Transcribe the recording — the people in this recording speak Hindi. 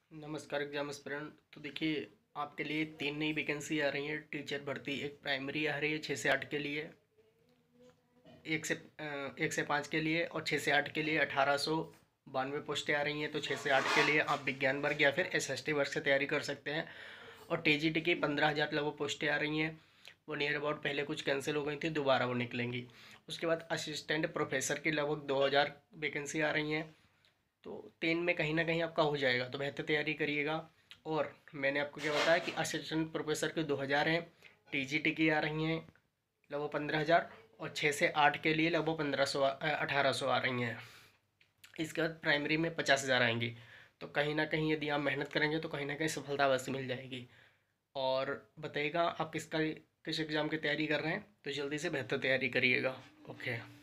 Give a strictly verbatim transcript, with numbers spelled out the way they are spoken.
नमस्कार एग्जाम एस्पिरेंट। तो देखिए, आपके लिए तीन नई वैकेंसी आ रही है टीचर भर्ती। एक प्राइमरी आ रही है छः से आठ के लिए, एक से अ, एक से पाँच के लिए, और छः से आठ के लिए अठारह सौ बानवे पोस्टें आ रही हैं। तो छः से आठ के लिए आप विज्ञान वर्ग या फिर एस एस टी वर्ग से तैयारी कर सकते हैं। और टी जी टी की पंद्रह हज़ार लगभग पोस्टें आ रही हैं। वो नियर अबाउट पहले कुछ कैंसिल हो गई थी, दोबारा वो निकलेंगी। उसके बाद असिस्टेंट प्रोफेसर की लगभग दो हज़ार वैकेंसी आ रही हैं। तो तीन में कहीं ना कहीं आपका हो जाएगा, तो बेहतर तैयारी करिएगा। और मैंने आपको क्या बताया कि असिस्टेंट प्रोफेसर के दो हज़ार हैं, टीजीटी की आ रही हैं लगभग पंद्रह हज़ार, और छः से आठ के लिए लगभग पंद्रह सौ अठारह सौ आ रही हैं। इसके बाद प्राइमरी में पचास हज़ार आएंगी। तो कहीं ना कहीं यदि आप मेहनत करेंगे तो कहीं ना कहीं सफलता अवश्य मिल जाएगी। और बताइएगा आप किसका किस एग्ज़ाम की तैयारी कर रहे हैं, तो जल्दी से बेहतर तैयारी करिएगा। ओके।